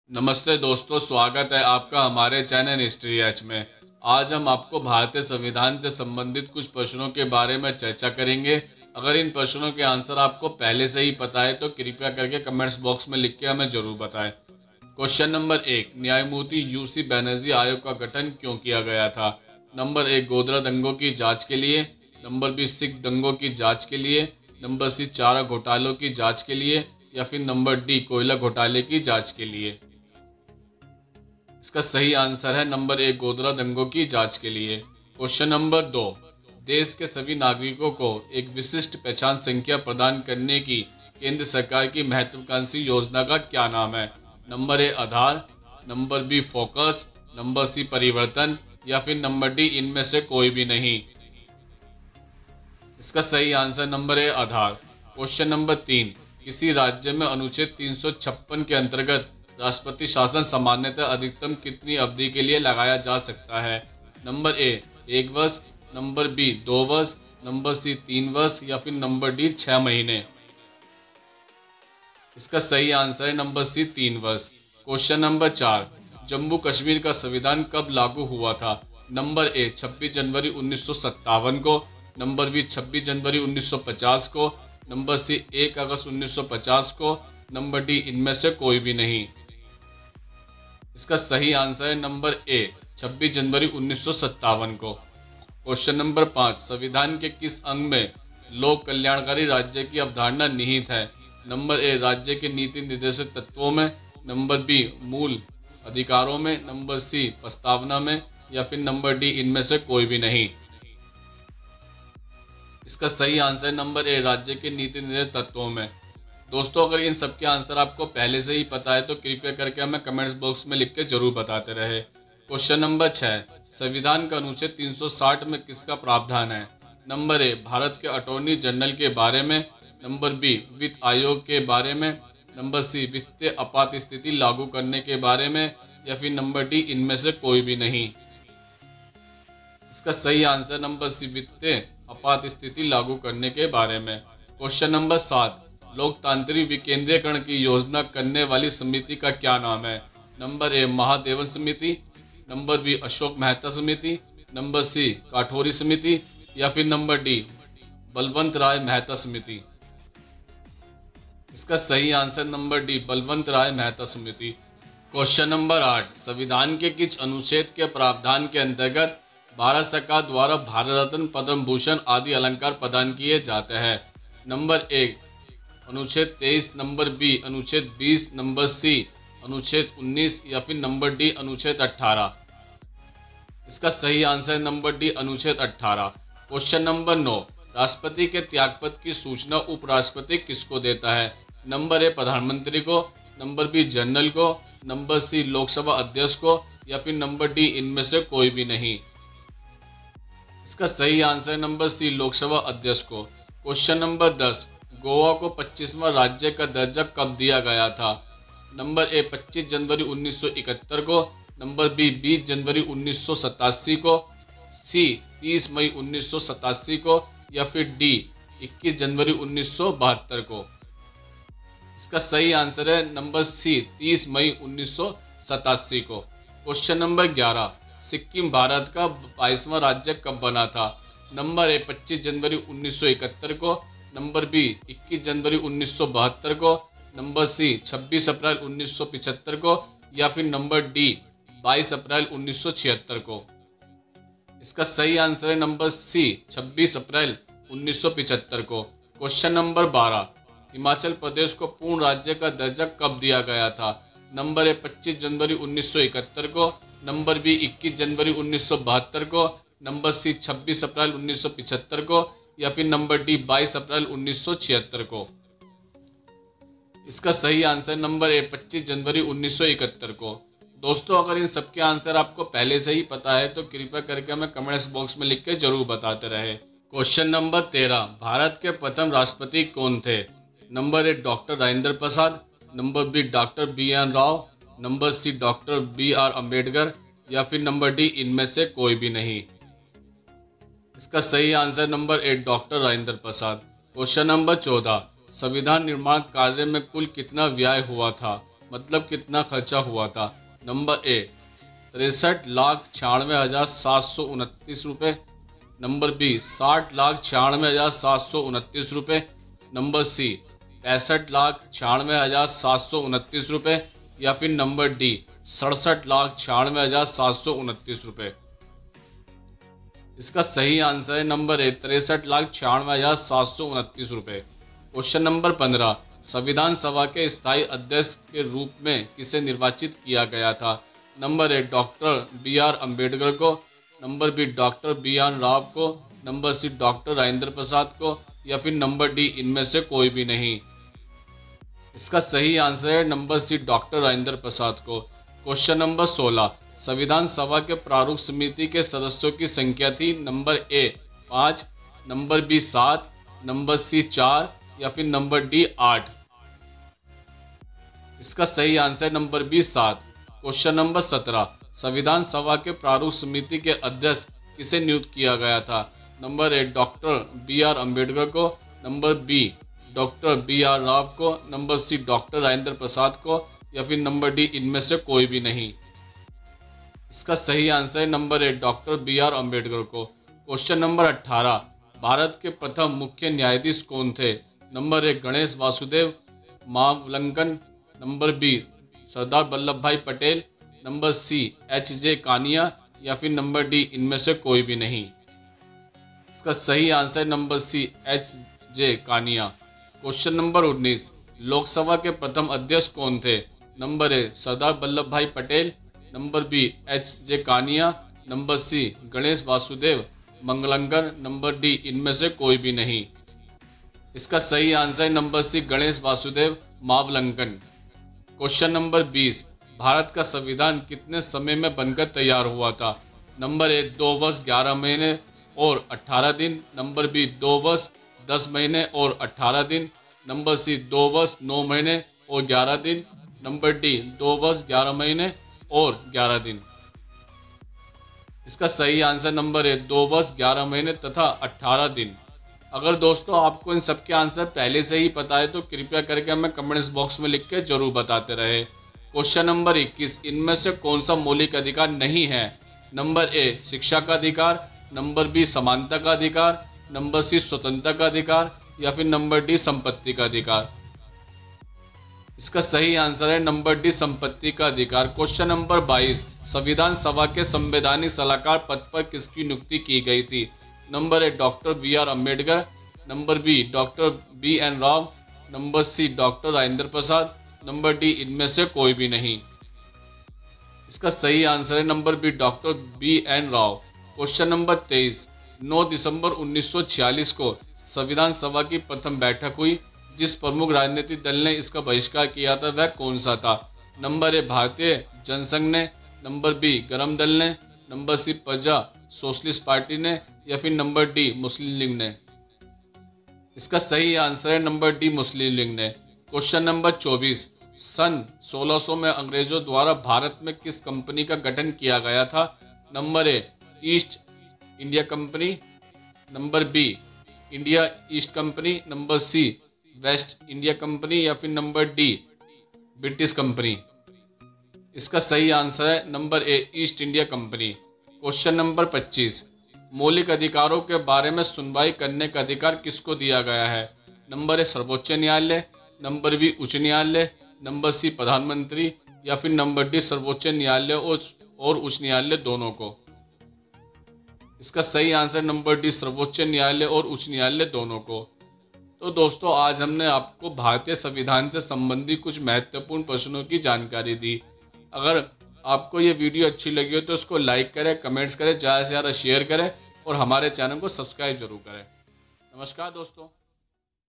नमस्ते दोस्तों, स्वागत है आपका हमारे चैनल हिस्ट्री एच में। आज हम आपको भारतीय संविधान से संबंधित कुछ प्रश्नों के बारे में चर्चा करेंगे। अगर इन प्रश्नों के आंसर आपको पहले से ही पता है तो कृपया करके कमेंट्स बॉक्स में लिख के हमें जरूर बताएं। क्वेश्चन नंबर 1, न्यायमूर्ति यूसी बनर्जी आयोग का गठन क्यों किया गया था? नंबर 1, गोधरा दंगों की जांच के लिए। नंबर बी, सिख दंगों की जांच के लिए। नंबर सी, चारा घोटालों की जांच के लिए। या फिर नंबर डी, कोयला घोटाले की जांच के लिए। इसका सही आंसर है नंबर 1, गोधरा दंगों की जांच के लिए। क्वेश्चन नंबर 2, देश के सभी नागरिकों को एक विशिष्ट पहचान संख्या प्रदान करने की केंद्र सरकार की महत्वाकांक्षी योजना का क्या नाम है? नंबर ए, आधार। Number B, focus. Number C, परिवर्तन। या फिर नंबर डी, इनमें से कोई भी नहीं। इसका सही आंसर नंबर ए, आधार। क्वेश्चन नंबर 3, किसी राज्य में अनुच्छेद 356 के अंतर्गत राष्ट्रपति शासन सामान्यतः अधिकतम कितनी अवधि के लिए लगाया जा सकता है? नंबर ए, 1 वर्ष। नंबर बी, 2 वर्ष। नंबर सी, 3 वर्ष। या फिर नंबर डी, 6 महीने। इसका सही आंसर है नंबर सी, 3 वर्ष। क्वेश्चन नंबर 4, जम्मू कश्मीर का संविधान कब लागू हुआ था? नंबर ए, 26 जनवरी 1957 को। नंबर बी, 26 जनवरी 1950 को। नंबर सी, 1 अगस्त 1950 को। नंबर डी, इनमें से कोई भी नहीं। इसका सही आंसर है नंबर ए, 26 जनवरी 1957 को। क्वेश्चन नंबर 5, संविधान के किस अंग में लोक कल्याणकारी राज्य की अवधारणा निहित है? नंबर ए, राज्य के नीति निर्देशक तत्वों में। नंबर बी, मूल अधिकारों में। नंबर सी, प्रस्तावना में। या फिर नंबर डी, इनमें से कोई भी नहीं। इसका सही आंसर नंबर ए, राज्य के नीति निर्देशक तत्वों में। दोस्तों, अगर इन सब के आंसर आपको पहले से ही पता है तो कृपया करके हमें कमेंट्स बॉक्स में लिख के जरूर बताते रहे। क्वेश्चन नंबर 6, संविधान का अनुच्छेद 360 में किसका प्रावधान है? नंबर ए, भारत के अटॉर्नी जनरल के बारे में। नंबर बी, वित्त आयोग के बारे में। नंबर सी, वित्तीय आपात स्थिति लागू करने के बारे में। या फिर नंबर डी, इनमें से कोई भी नहीं। इसका सही आंसर नंबर सी, वित्तीय आपात स्थिति लागू करने के बारे में। क्वेश्चन नंबर 7, लोकतांत्रिक विकेंद्रीकरण की योजना करने वाली समिति का क्या नाम है? नंबर ए, महादेवन समिति। नंबर बी, अशोक मेहता समिति। नंबर सी, काठौरी समिति। या फिर नंबर डी, बलवंत राय मेहता समिति। इसका सही answer number D, Balwant Rai Mehta समिति। क्वेश्चन नंबर 8, संविधान के किस अनुच्छेद के प्रावधान के अंतर्गत भारत सरकार द्वारा भारत रत्न, पद्म भूषण आदि अलंकार प्रदान किए जाते हैं? नंबर 1, अनुच्छेद 23। नंबर बी, अनुच्छेद 20। नंबर सी, अनुच्छेद 19। या फिर नंबर डी, अनुच्छेद 18। इसका सही आंसर नंबर डी, अनुच्छेद 18। क्वेश्चन नंबर 9, राष्ट्रपति के त्यागपत्र की सूचना उपराष्ट्रपति किसको देता है? नंबर ए, प्रधानमंत्री को। नंबर बी, जनरल को। नंबर सी, लोकसभा अध्यक्ष को। या फिर नंबर डी, इनमें से कोई भी नहीं। इसका सही आंसर नंबर सी, लोकसभा अध्यक्ष को। क्वेश्चन नंबर 10, गोवा को 25वां राज्य का दर्जा कब दिया गया था? नंबर ए, 25 जनवरी 1971 को। नंबर बी, 20 जनवरी 1987 को। सी, 30 मई 1987 को। या फिर डी, 21 जनवरी 1972 को। इसका सही आंसर है नंबर सी, 30 मई 1987 को। क्वेश्चन नंबर 11, सिक्किम भारत का 22वां राज्य कब बना था? नंबर ए, 25 जनवरी 1971 को। नंबर बी, 21 जनवरी 1972 को। नंबर सी, 26 अप्रैल 1975 को। या फिर नंबर डी, 22 अप्रैल 1976 को। इसका सही आंसर है नंबर सी, 26 अप्रैल 1975 को। क्वेश्चन नंबर 12, हिमाचल प्रदेश को पूर्ण राज्य का दर्जा कब दिया गया था? नंबर ए, 25 जनवरी 1971 को। नंबर बी, 21 जनवरी 1972 को। नंबर सी, 26 अप्रैल 1975 को। या फिर नंबर डी, 22 अप्रैल 1976 को। इसका सही आंसर नंबर ए, 25 जनवरी 1971 को। दोस्तों, अगर इन सबके आंसर आपको पहले से ही पता है तो कृपया करके हमें कमेंट्स बॉक्स में लिख के जरूर बताते रहे। क्वेश्चन नंबर 13, भारत के प्रथम राष्ट्रपति कौन थे? Number A, doctor Rajendra Prasad. Number B, doctor BN Rao. Number C, doctor BR Ambedkar. या फिर नंबर डी, इनमें से कोई भी नहीं। इसका सही answer number 8, doctor Rajendra Prasad. Question number 14, संविधान निर्माण कार्य में कुल कितना व्यय हुआ था? मतलब कितना खर्चा हुआ था। नंबर ए 63,96,729 रुपये। नंबर बी 60,96,729 रुपये। नंबर सी 65,96,729 रुपये या फिर नंबर डी 67,96,729 रुपये। इसका सही आंसर है नंबर ए 63,96,729 रुपये। क्वेश्चन नंबर 15, संविधान सभा के स्थायी अध्यक्ष के रूप में किसे निर्वाचित किया गया था। Number A doctor B.R. Ambedkar को। Number B doctor B.N. Rao को। Number C doctor Rajendra Prasad को या फिर नंबर डी इनमें से कोई भी नहीं। इसका सही आंसर है number C doctor Rajendra Prasad को। क्वेश्चन नंबर 16, संविधान सभा के प्रारूप समिति के सदस्यों की संख्या थी। Number A 5, number B 7, number C 4 या फिर नंबर डी 8। इसका सही answer number B 7। Question number 17, संविधान सभा के प्रारूप समिति के अध्यक्ष किसे नियुक्त किया गया था। Number A doctor B.R. Ambedkar को। Number B doctor B.R. Rao को। Number C doctor Rajendra Prasad को या फिर नंबर डी इनमें से कोई भी नहीं। इसका सही आंसर है number A doctor B.R. Ambedkar को। क्वेश्चन नंबर 18, भारत के प्रथम मुख्य न्यायाधीश कौन थे। Number A Ganesh Vasudev Mavalankar. Number B Sardar Vallabh Bhai Patel. Number C H.J. Kania या फिर नंबर डी इनमें से कोई भी नहीं। इसका सही answer number C H.J. Kania. Question number 19, Lok Sabha के प्रथम अध्यक्ष कौन थे। नंबर ए Sardar Vallabh Bhai Patel. Number B H.J. Kania. Number C Ganesh Vasudev Mavalankar. Number D इनमें से कोई भी नहीं। इसका सही answer number C Ganesh Vasudev Mavalankar. Question number 20, Bharat का संविधान कितने समय में बनकर तैयार हुआ था। नंबर ए 2 वर्ष 11 महीने और 18 दिन। नंबर बी 2 वर्ष 10 महीने और 18 दिन। नंबर सी 2 वर्ष 9 महीने और 11 दिन। नंबर डी 2 वर्ष 11 महीने और 11 दिन। इसका सही आंसर नंबर ए 2 वर्ष 11 महीने तथा 18 दिन। अगर दोस्तों आपको इन सबके आंसर पहले से ही पता है तो कृपया करके हमें कमेंट्स बॉक्स में लिख के जरूर बताते रहे। क्वेश्चन नंबर 21, इनमें से कौन सा मौलिक अधिकार नहीं है। नंबर ए शिक्षा का अधिकार। नंबर बी समानता का अधिकार। नंबर सी स्वतंत्रता का अधिकार या फिर नंबर डी संपत्ति का अधिकार। इसका सही आंसर है नंबर डी संपत्ति का अधिकार। क्वेश्चन नंबर 22, संविधान सभा के संवैधानिक सलाहकार पद पर किसकी नियुक्ति की गई थी। Number A doctor B.R. Ambedkar. Number B doctor B.N. Rao. Number C doctor Rajendra Prasad. Number D इनमें से कोई भी नहीं। इसका सही आंसर है number B doctor B.N. Rao. Question number 23, 9 दिसंबर 1946 को संविधान सभा की प्रथम बैठक हुई। जिस प्रमुख राजनीतिक दल ने इसका बहिष्कार किया था वह कौन सा था। नंबर ए भारतीय जनसंघ ने। नंबर बी गरम दल ने। नंबर सी प्रजा सोशलिस्ट पार्टी ने या फिर नंबर डी मुस्लिम लीग ने। इसका सही आंसर है नंबर डी मुस्लिम लीग ने। क्वेश्चन नंबर 24, सन 1600 में अंग्रेजों द्वारा भारत में किस कंपनी का गठन किया गया था। Number A East India Company. Number B India East Company. Number C West India Company या फिर नंबर डी ब्रिटिश कंपनी। इसका सही आंसर है number A East India Company. Question number 25, मौलिक अधिकारों के बारे में सुनवाई करने का अधिकार किसको दिया गया है। नंबर ए सर्वोच्च न्यायालय। नंबर बी उच्च न्यायालय। नंबर सी प्रधानमंत्री या फिर नंबर डी सर्वोच्च न्यायालय और उच्च न्यायालय दोनों को। इसका सही आंसर नंबर डी सर्वोच्च न्यायालय और उच्च न्यायालय दोनों को। तो दोस्तों आज हमने आपको भारतीय संविधान से संबंधित कुछ महत्वपूर्ण प्रश्नों की जानकारी दी। अगर आपको ये वीडियो अच्छी लगी हो तो इसको लाइक करें, कमेंट्स करें, ज़्यादा से ज़्यादा शेयर करें और हमारे चैनल को सब्सक्राइब जरूर करें। नमस्कार दोस्तों।